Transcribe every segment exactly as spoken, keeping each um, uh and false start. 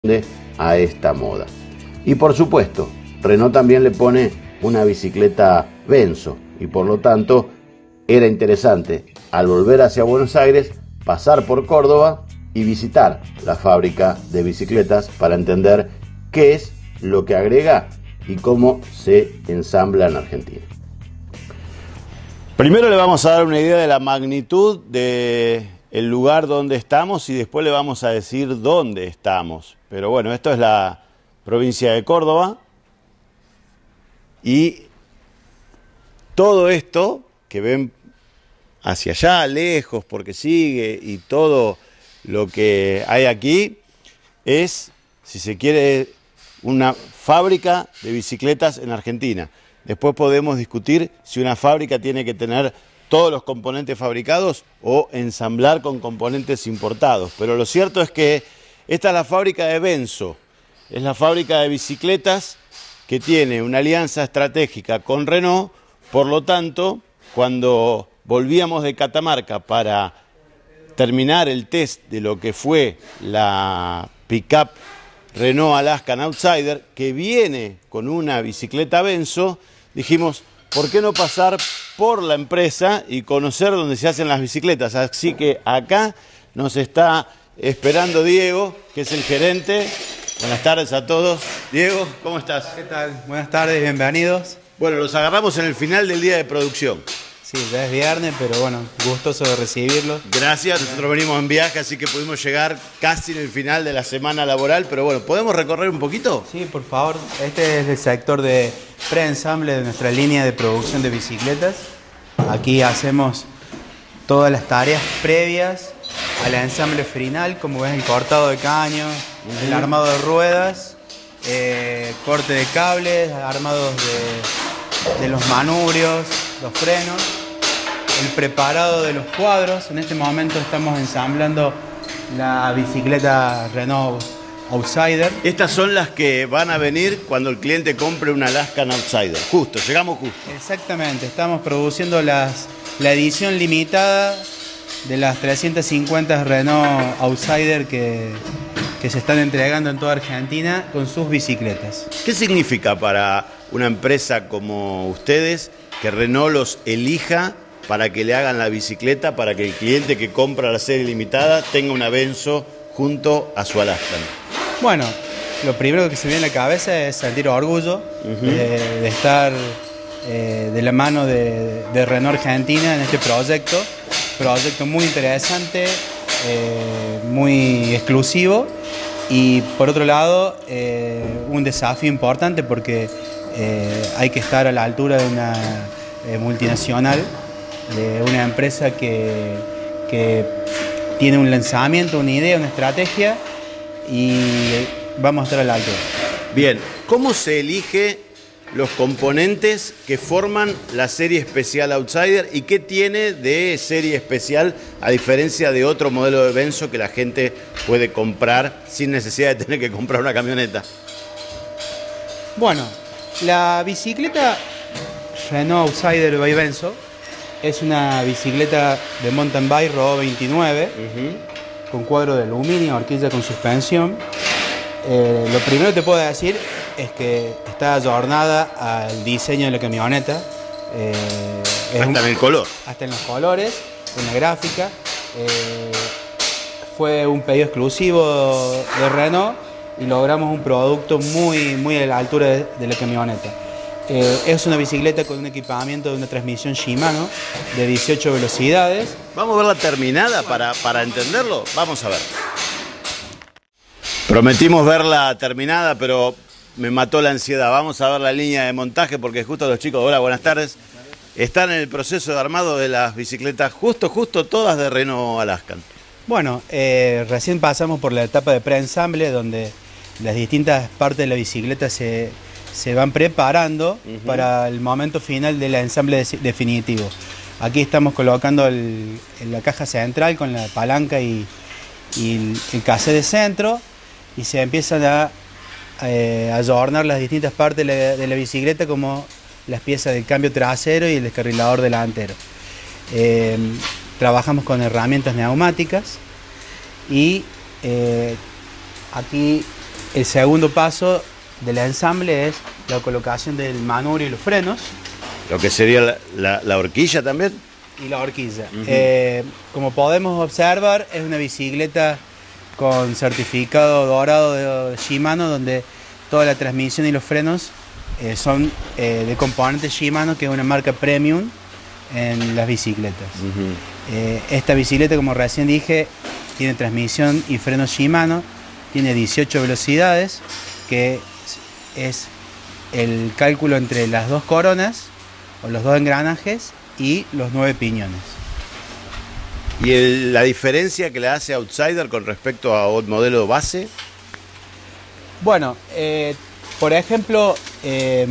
a esta moda. Y por supuesto, Renault también le pone una bicicleta Benzo y por lo tanto era interesante al volver hacia Buenos Aires pasar por Córdoba y visitar la fábrica de bicicletas para entender qué es lo que agrega y cómo se ensambla en Argentina. Primero le vamos a dar una idea de la magnitud del lugar donde estamos y después le vamos a decir dónde estamos. Pero bueno, esto es la provincia de Córdoba y todo esto que ven hacia allá, lejos, porque sigue, y todo lo que hay aquí es, si se quiere, una fábrica de bicicletas en Argentina. Después podemos discutir si una fábrica tiene que tener todos los componentes fabricados o ensamblar con componentes importados. Pero lo cierto es que esta es la fábrica de Benzo, es la fábrica de bicicletas que tiene una alianza estratégica con Renault. Por lo tanto, cuando volvíamos de Catamarca para terminar el test de lo que fue la pick-up Renault Alaskan Outsider, que viene con una bicicleta Benzo, dijimos, ¿por qué no pasar por la empresa y conocer dónde se hacen las bicicletas? Así que acá nos está esperando Diego, que es el gerente. Buenas tardes a todos. Diego, ¿cómo estás? ¿Qué tal? Buenas tardes, bienvenidos. Bueno, los agarramos en el final del día de producción. Sí, ya es viernes, pero bueno, gustoso de recibirlos. Gracias, nosotros venimos en viaje, así que pudimos llegar casi en el final de la semana laboral, pero bueno, ¿podemos recorrer un poquito? Sí, por favor. Este es el sector de preensamble de nuestra línea de producción de bicicletas. Aquí hacemos todas las tareas previas al ensamble final, como ves, el cortado de caños, uh-huh. el armado de ruedas, eh, corte de cables, armados de, de los manubrios, los frenos, el preparado de los cuadros. En este momento estamos ensamblando la bicicleta Renault Outsider. Estas son las que van a venir cuando el cliente compre una Alaskan Outsider. Justo, llegamos justo. Exactamente, estamos produciendo las, la edición limitada de las trescientas cincuenta Renault Outsider que, que se están entregando en toda Argentina con sus bicicletas. ¿Qué significa para una empresa como ustedes que Renault los elija para que le hagan la bicicleta, para que el cliente que compra la serie limitada tenga una Benzo junto a su Alaskan? Bueno, lo primero que se viene a la cabeza es sentir orgullo uh-huh. de, de estar eh, de la mano de, de Renault Argentina en este proyecto. Proyecto muy interesante, eh, muy exclusivo y por otro lado eh, un desafío importante porque eh, hay que estar a la altura de una eh, multinacional, de una empresa que, que tiene un lanzamiento, una idea, una estrategia y vamos a estar a la altura. Bien, ¿cómo se elige los componentes que forman la serie especial Outsider y qué tiene de serie especial a diferencia de otro modelo de Benzo que la gente puede comprar sin necesidad de tener que comprar una camioneta? Bueno, la bicicleta Renault Outsider by Benzo es una bicicleta de mountain bike Robo veintinueve uh-huh. con cuadro de aluminio, horquilla con suspensión. Eh, lo primero que te puedo decir es que está adornada al diseño de la camioneta. Eh, hasta un, en el color. Hasta en los colores, en la gráfica. Eh, fue un pedido exclusivo de Renault y logramos un producto muy, muy a la altura de, de la camioneta. Eh, es una bicicleta con un equipamiento de una transmisión Shimano de dieciocho velocidades. Vamos a ver la terminada para, para entenderlo. Vamos a ver. Prometimos verla terminada, pero me mató la ansiedad. Vamos a ver la línea de montaje porque justo los chicos, hola, buenas tardes, están en el proceso de armado de las bicicletas, justo, justo todas de Renault Alaskan. Bueno, eh, recién pasamos por la etapa de preensamble donde las distintas partes de la bicicleta se, se van preparando uh-huh. para el momento final del ensamble de, definitivo. Aquí estamos colocando el, la caja central con la palanca y, y el, el cassette de centro. Y se empiezan a eh, adornar las distintas partes de la, de la bicicleta como las piezas del cambio trasero y el descarrilador delantero. Eh, trabajamos con herramientas neumáticas y eh, aquí el segundo paso del ensamble es la colocación del manubrio y los frenos. Lo que sería la, la, la horquilla también. Y la horquilla. Uh-huh. eh, como podemos observar, es una bicicleta con certificado dorado de Shimano, donde toda la transmisión y los frenos eh, son eh, de componentes Shimano, que es una marca premium en las bicicletas. Uh-huh. eh, esta bicicleta, como recién dije, tiene transmisión y frenos Shimano, tiene dieciocho velocidades, que es el cálculo entre las dos coronas o los dos engranajes y los nueve piñones. ¿Y el, la diferencia que le hace Outsider con respecto a un modelo base? Bueno, eh, por ejemplo, eh,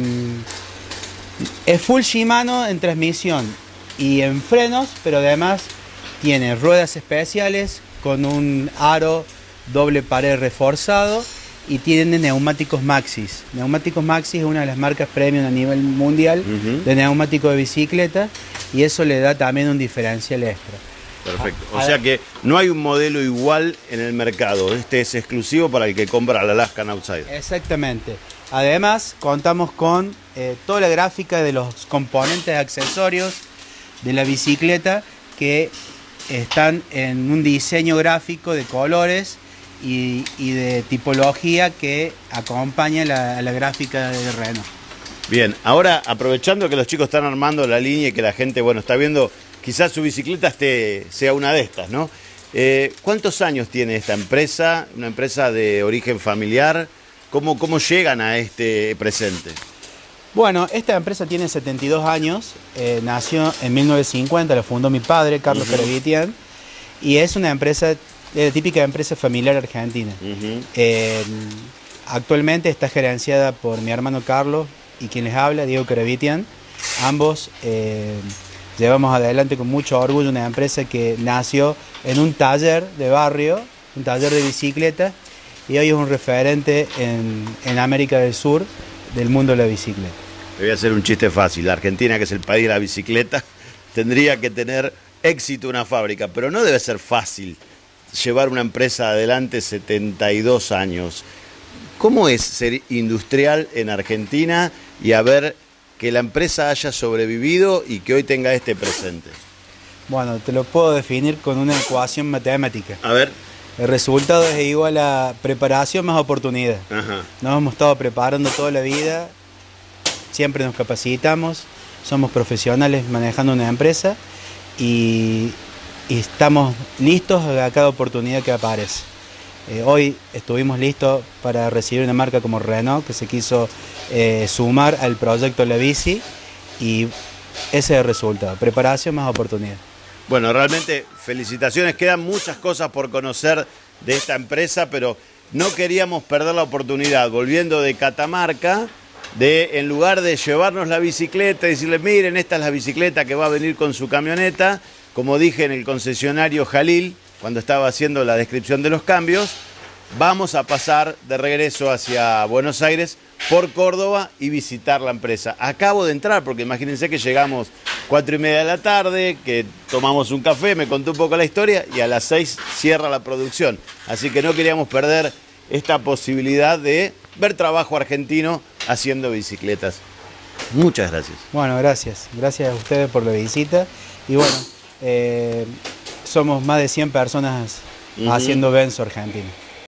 es full Shimano en transmisión y en frenos, pero además tiene ruedas especiales con un aro doble pared reforzado y tiene neumáticos Maxxis. Neumáticos Maxxis es una de las marcas premium a nivel mundial uh-huh. de neumáticos de bicicleta, y eso le da también un diferencial extra. Perfecto. O sea que no hay un modelo igual en el mercado. Este es exclusivo para el que compra la Alaskan Outsider. Exactamente. Además, contamos con eh, toda la gráfica de los componentes accesorios de la bicicleta, que están en un diseño gráfico de colores y, y de tipología que acompaña la, la gráfica de Renault. Bien, ahora aprovechando que los chicos están armando la línea y que la gente, bueno, está viendo, quizás su bicicleta esté, sea una de estas, ¿no? Eh, ¿Cuántos años tiene esta empresa? Una empresa de origen familiar. ¿Cómo, cómo llegan a este presente? Bueno, esta empresa tiene setenta y dos años, eh, nació en mil novecientos cincuenta, la fundó mi padre, Carlos uh-huh. Karavietian, y es una empresa, eh, típica empresa familiar argentina. Uh-huh. eh, actualmente está gerenciada por mi hermano Carlos y quien les habla, Diego Karavietian. Ambos eh, llevamos adelante con mucho orgullo una empresa que nació en un taller de barrio, un taller de bicicleta, y hoy es un referente en, en América del Sur del mundo de la bicicleta. Te voy a hacer un chiste fácil. La Argentina, que es el país de la bicicleta, tendría que tener éxito una fábrica, pero no debe ser fácil llevar una empresa adelante setenta y dos años. ¿Cómo es ser industrial en Argentina y a ver que la empresa haya sobrevivido y que hoy tenga este presente? Bueno, te lo puedo definir con una ecuación matemática. A ver. El resultado es igual a preparación más oportunidad. Ajá. Nos hemos estado preparando toda la vida, siempre nos capacitamos, somos profesionales manejando una empresa y, y estamos listos a cada oportunidad que aparece. Eh, hoy estuvimos listos para recibir una marca como Renault, que se quiso eh, sumar al proyecto La Bici, y ese es el resultado, preparación más oportunidad. Bueno, realmente felicitaciones, quedan muchas cosas por conocer de esta empresa, pero no queríamos perder la oportunidad, volviendo de Catamarca, de en lugar de llevarnos la bicicleta y decirle, miren, esta es la bicicleta que va a venir con su camioneta, como dije en el concesionario Jalil, cuando estaba haciendo la descripción de los cambios, vamos a pasar de regreso hacia Buenos Aires por Córdoba y visitar la empresa. Acabo de entrar, porque imagínense que llegamos cuatro y media de la tarde, que tomamos un café, me contó un poco la historia y a las seis cierra la producción. Así que no queríamos perder esta posibilidad de ver trabajo argentino haciendo bicicletas. Muchas gracias. Bueno, gracias. Gracias a ustedes por la visita. Y bueno, eh, somos más de cien personas uh-huh. haciendo Benzo Argentina.